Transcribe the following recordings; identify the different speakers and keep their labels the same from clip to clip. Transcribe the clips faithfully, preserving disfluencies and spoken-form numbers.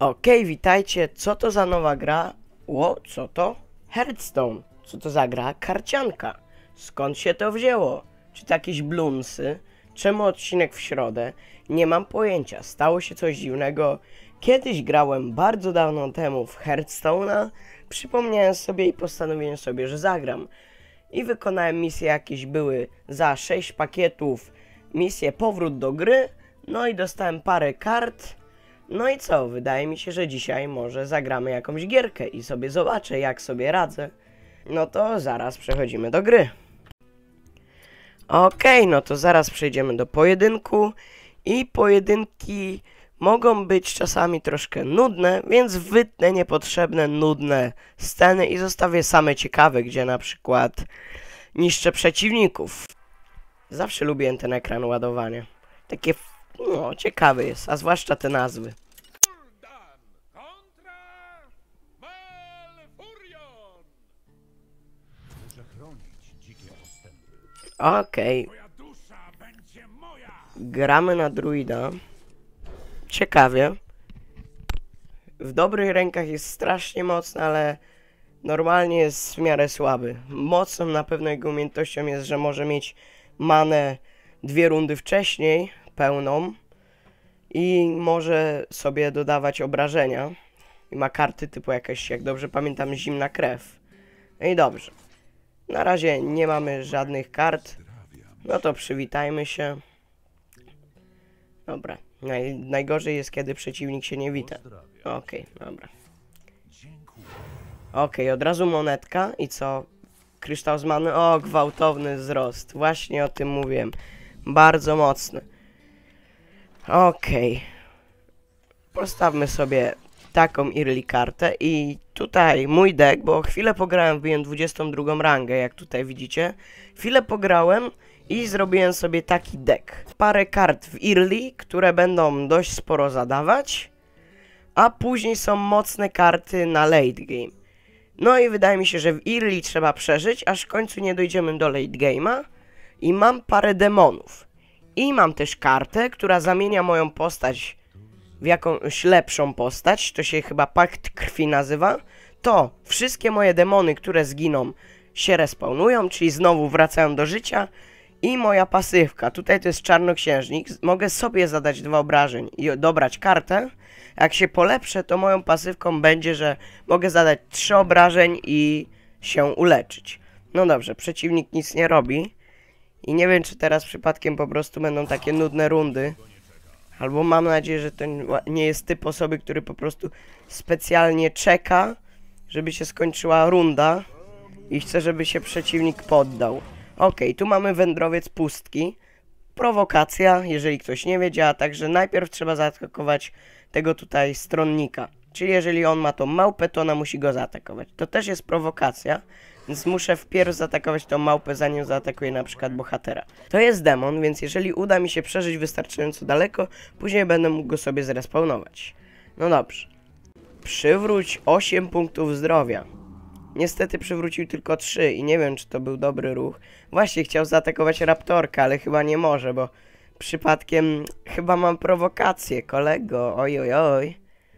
Speaker 1: Okej, witajcie. Co to za nowa gra? Ło, co to? Hearthstone. Co to za gra? Karcianka. Skąd się to wzięło? Czy to jakieś bloomsy? Czemu odcinek w środę? Nie mam pojęcia. Stało się coś dziwnego. Kiedyś grałem bardzo dawno temu w Hearthstone'a. Przypomniałem sobie i postanowiłem sobie, że zagram. I wykonałem misje jakieś były za sześć pakietów. Misję powrót do gry. No i dostałem parę kart. No i co? Wydaje mi się, że dzisiaj może zagramy jakąś gierkę i sobie zobaczę, jak sobie radzę. No to zaraz przechodzimy do gry. Okej, no to zaraz przejdziemy do pojedynku. I pojedynki mogą być czasami troszkę nudne, więc wytnę niepotrzebne, nudne sceny i zostawię same ciekawe, gdzie na przykład niszczę przeciwników. Zawsze lubię ten ekran ładowania. Takie, no, ciekawy jest, a zwłaszcza te nazwy. Okej. Okay. Gramy na druida. Ciekawie. W dobrych rękach jest strasznie mocny, ale normalnie jest w miarę słaby. Mocną na pewno jego umiejętnością jest, że może mieć manę dwie rundy wcześniej, pełną. I może sobie dodawać obrażenia. I ma karty typu jakaś, jak dobrze pamiętam, zimna krew. No i dobrze. Na razie nie mamy żadnych kart. No to przywitajmy się. Dobra. Naj, najgorzej jest, kiedy przeciwnik się nie wita. Okej, okay, dobra. Okej, okay, od razu monetka. I co? Kryształ z many. O, gwałtowny wzrost. Właśnie o tym mówiłem. Bardzo mocny. Okej. Okay. Postawmy sobie taką early kartę i tutaj mój deck, bo chwilę pograłem, wbiłem dwudziestą drugą rangę, jak tutaj widzicie. Chwilę pograłem i zrobiłem sobie taki deck. Parę kart w early, które będą dość sporo zadawać, a później są mocne karty na late game. No i wydaje mi się, że w early trzeba przeżyć, aż w końcu nie dojdziemy do late game'a. I mam parę demonów. I mam też kartę, która zamienia moją postać w jakąś lepszą postać, to się chyba Pakt Krwi nazywa, to wszystkie moje demony, które zginą, się respawnują, czyli znowu wracają do życia. I moja pasywka, tutaj to jest czarnoksiężnik, mogę sobie zadać dwa obrażeń i dobrać kartę. Jak się polepszę, to moją pasywką będzie, że mogę zadać trzy obrażeń i się uleczyć. No dobrze, przeciwnik nic nie robi. I nie wiem, czy teraz przypadkiem po prostu będą takie nudne rundy. Albo mam nadzieję, że to nie jest typ osoby, który po prostu specjalnie czeka, żeby się skończyła runda i chce, żeby się przeciwnik poddał. Okej, okay, tu mamy wędrowiec pustki. Prowokacja, jeżeli ktoś nie wiedział, także najpierw trzeba zaatakować tego tutaj stronnika. Czyli jeżeli on ma tą małpę, to ona musi go zaatakować. To też jest prowokacja, więc muszę wpierw zaatakować tą małpę, zanim zaatakuję na przykład bohatera. To jest demon, więc jeżeli uda mi się przeżyć wystarczająco daleko, później będę mógł go sobie zrespawnować. No dobrze. Przywróć osiem punktów zdrowia. Niestety przywrócił tylko trzy i nie wiem, czy to był dobry ruch. Właśnie chciał zaatakować raptorka, ale chyba nie może, bo przypadkiem chyba mam prowokację, kolego. Oj, oj, oj.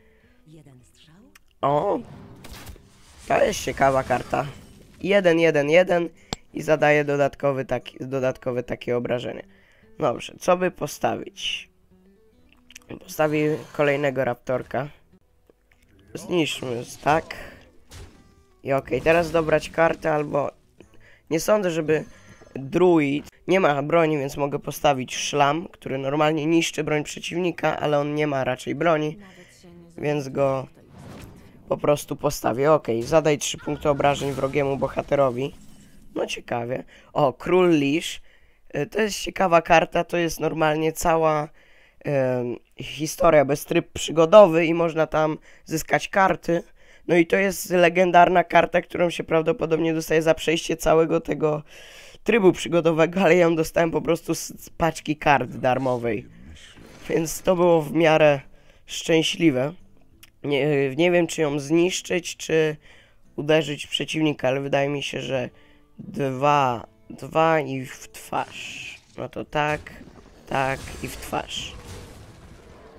Speaker 1: O, to jest ciekawa karta. jeden, jeden, jeden i zadaje dodatkowy taki, dodatkowe takie obrażenie. Dobrze, co by postawić? Postawię kolejnego raptorka. Zniszczmy, tak. I okej, okay, teraz dobrać kartę albo... Nie sądzę, żeby druid... Nie ma broni, więc mogę postawić szlam, który normalnie niszczy broń przeciwnika, ale on nie ma raczej broni, więc go po prostu postawię. Okej, okay, zadaj trzy punkty obrażeń wrogiemu bohaterowi. No ciekawie. O, Król Lisz. To jest ciekawa karta, to jest normalnie cała e, historia bez tryb przygodowy i można tam zyskać karty. No i to jest legendarna karta, którą się prawdopodobnie dostaje za przejście całego tego trybu przygodowego, ale ja ją dostałem po prostu z paczki kart darmowej. Więc to było w miarę szczęśliwe. Nie, nie wiem, czy ją zniszczyć, czy uderzyć przeciwnika, ale wydaje mi się, że dwa, dwa i w twarz. No to tak, tak i w twarz.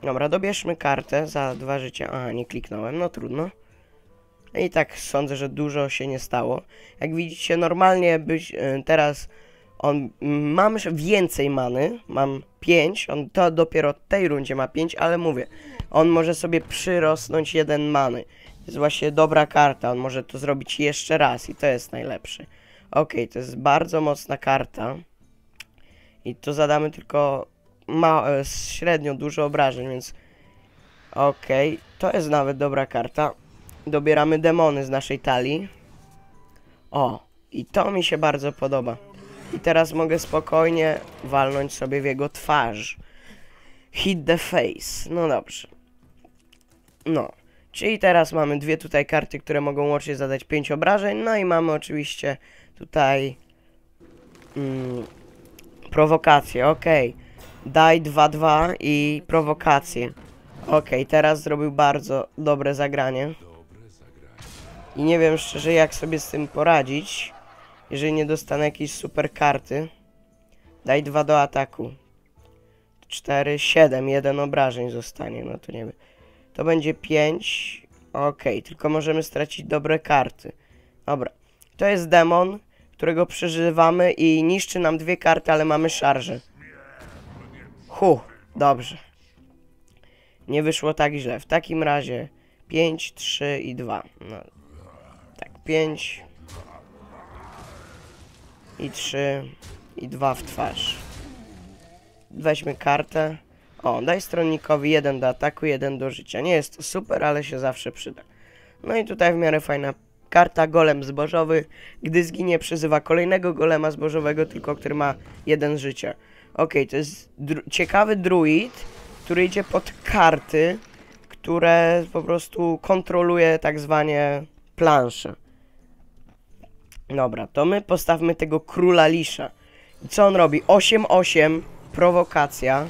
Speaker 1: Dobra, dobierzmy kartę za dwa życia. Aha, nie kliknąłem, no trudno. I tak sądzę, że dużo się nie stało. Jak widzicie, normalnie byś yy, teraz on mam więcej many, mam pięć, on to dopiero w tej rundzie ma pięć, ale mówię, on może sobie przyrosnąć jeden many. To jest właśnie dobra karta, on może to zrobić jeszcze raz i to jest najlepszy. Ok, to jest bardzo mocna karta. I tu zadamy tylko ma średnio dużo obrażeń, więc ok, to jest nawet dobra karta. Dobieramy demony z naszej talii. O, i to mi się bardzo podoba. I teraz mogę spokojnie walnąć sobie w jego twarz. Hit the face. No dobrze. No. Czyli teraz mamy dwie tutaj karty, które mogą łącznie zadać pięć obrażeń. No i mamy oczywiście tutaj mm, prowokację. Ok. Daj dwa dwa i prowokację. Ok, teraz zrobił bardzo dobre zagranie. I nie wiem szczerze, jak sobie z tym poradzić. Jeżeli nie dostanę jakiejś super karty. Daj dwa do ataku. cztery, siedem, jeden obrażeń zostanie, no to nie wiem. To będzie pięć. Okej, tylko możemy stracić dobre karty. Dobra. To jest demon, którego przeżywamy i niszczy nam dwie karty, ale mamy szarżę. Hu, dobrze. Nie wyszło tak źle. W takim razie pięć, trzy i dwa. No. Tak, pięć i trzy i dwa w twarz. Weźmy kartę. O, daj stronnikowi jeden do ataku, jeden do życia. Nie jest to super, ale się zawsze przyda. No i tutaj w miarę fajna karta, golem zbożowy. Gdy zginie, przyzywa kolejnego golema zbożowego, tylko który ma jeden życia. Ok, to jest dru ciekawy druid, który idzie pod karty, które po prostu kontroluje tak zwanie plansze. Dobra, to my postawmy tego króla Lisza. I co on robi? osiem osiem, prowokacja.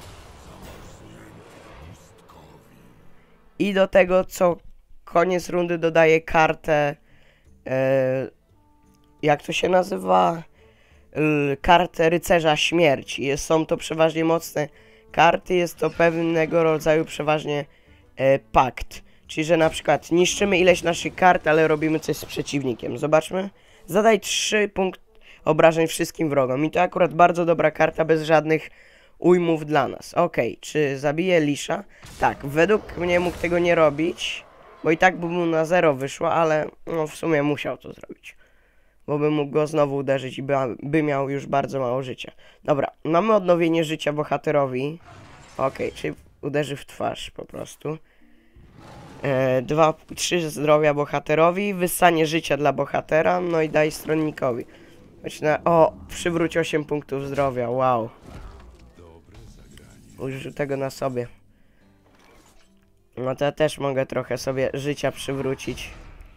Speaker 1: I do tego, co koniec rundy dodaje kartę, e, jak to się nazywa? L, kartę rycerza śmierci. Jest, są to przeważnie mocne karty, jest to pewnego rodzaju przeważnie e, pakt. Czyli, że na przykład niszczymy ileś naszych kart, ale robimy coś z przeciwnikiem. Zobaczmy. Zadaj trzy punkty obrażeń wszystkim wrogom. I to akurat bardzo dobra karta, bez żadnych ujmów dla nas. Ok, czy zabije Lisza? Tak, według mnie mógł tego nie robić, bo i tak by mu na zero wyszło, ale no w sumie musiał to zrobić. Bo by mógł go znowu uderzyć i by, by miał już bardzo mało życia. Dobra, mamy odnowienie życia bohaterowi. Ok, czyli uderzy w twarz po prostu. E, dwa, trzy zdrowia bohaterowi, wyssanie życia dla bohatera, no i daj stronnikowi. Na, o, przywróć osiem punktów zdrowia, wow. Użył tego na sobie. No to ja też mogę trochę sobie życia przywrócić.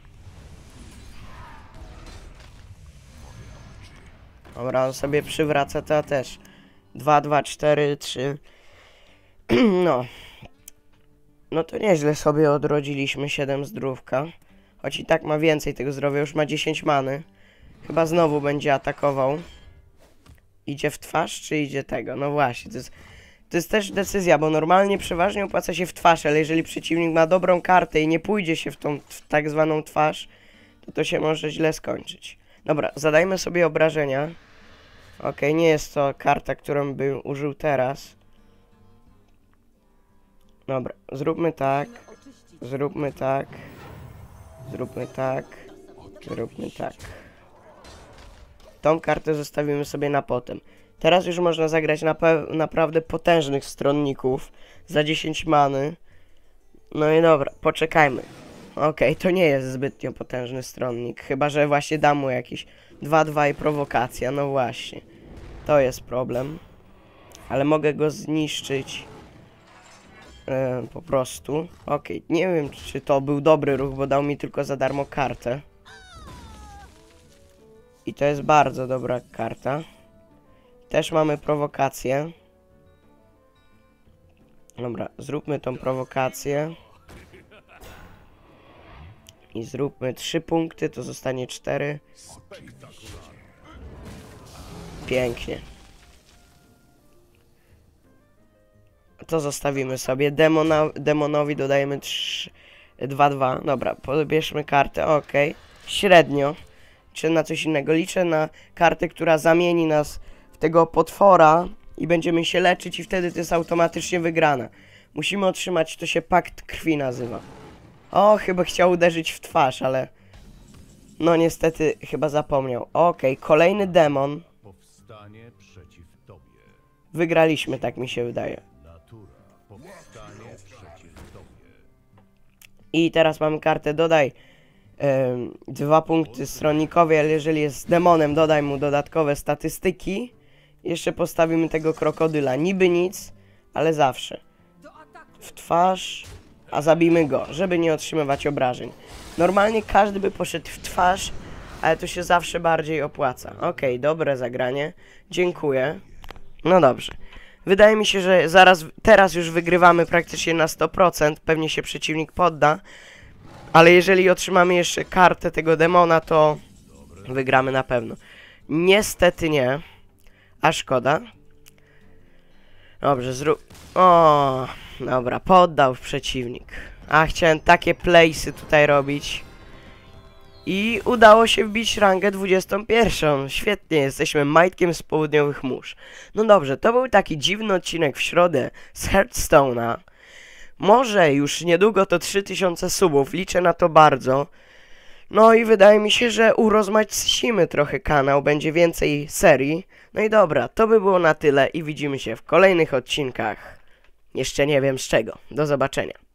Speaker 1: Dobra, on sobie przywraca, to ja też. dwa, dwa, cztery, trzy. No. No to nieźle sobie odrodziliśmy siedem zdrówka. Choć i tak ma więcej tego zdrowia, już ma dziesięć many. Chyba znowu będzie atakował. Idzie w twarz, czy idzie tego? No właśnie, to jest, to jest też decyzja, bo normalnie przeważnie opłaca się w twarz, ale jeżeli przeciwnik ma dobrą kartę i nie pójdzie się w tą w tak zwaną twarz, to to się może źle skończyć. Dobra, zadajmy sobie obrażenia. Ok, nie jest to karta, którą bym użył teraz. Dobra, zróbmy tak. Zróbmy tak. Zróbmy tak. Zróbmy tak. Tą kartę zostawimy sobie na potem. Teraz już można zagrać na naprawdę potężnych stronników za dziesięć many. No i dobra, poczekajmy. Okej, okay, to nie jest zbytnio potężny stronnik, chyba że właśnie dam mu jakieś dwa dwa i prowokacja, no właśnie. To jest problem. Ale mogę go zniszczyć. Yy, po prostu. Okej, okay, nie wiem, czy to był dobry ruch, bo dał mi tylko za darmo kartę. I to jest bardzo dobra karta. Też mamy prowokację. Dobra, zróbmy tą prowokację. I zróbmy trzy punkty, to zostanie cztery. Pięknie. to zostawimy sobie. Demona, demonowi dodajemy trzy, dwa, dwa. Dobra, pobierzmy kartę, ok. Średnio. Czy na coś innego? Liczę na kartę, która zamieni nas w tego potwora i będziemy się leczyć i wtedy to jest automatycznie wygrana. Musimy otrzymać, to się pakt krwi nazywa. O, chyba chciał uderzyć w twarz, ale... No niestety chyba zapomniał. Okej, okay, kolejny demon.
Speaker 2: Powstanie przeciw tobie.
Speaker 1: Wygraliśmy, tak mi się wydaje.
Speaker 2: Natura powstanie przeciw tobie.
Speaker 1: I teraz mamy kartę, dodaj ym, dwa punkty stronikowi, ale jeżeli jest demonem, dodaj mu dodatkowe statystyki. Jeszcze postawimy tego krokodyla. Niby nic, ale zawsze. W twarz, a zabijmy go, żeby nie otrzymywać obrażeń. Normalnie każdy by poszedł w twarz, ale to się zawsze bardziej opłaca. Okej, okay, dobre zagranie. Dziękuję. No dobrze. Wydaje mi się, że zaraz, teraz już wygrywamy praktycznie na sto procent. Pewnie się przeciwnik podda. Ale jeżeli otrzymamy jeszcze kartę tego demona, to wygramy na pewno. Niestety nie. A szkoda. Dobrze, zrób... O, dobra, poddał przeciwnik. A chciałem takie playsy tutaj robić. I udało się wbić rangę dwudziestą pierwszą. Świetnie, jesteśmy Majtkiem z Południowych Mórz. No dobrze, to był taki dziwny odcinek w środę z Hearthstone'a. Może już niedługo to trzy tysiące subów, liczę na to bardzo. No i wydaje mi się, że urozmaicimy trochę kanał, będzie więcej serii. No i dobra, to by było na tyle i widzimy się w kolejnych odcinkach. Jeszcze nie wiem z czego. Do zobaczenia.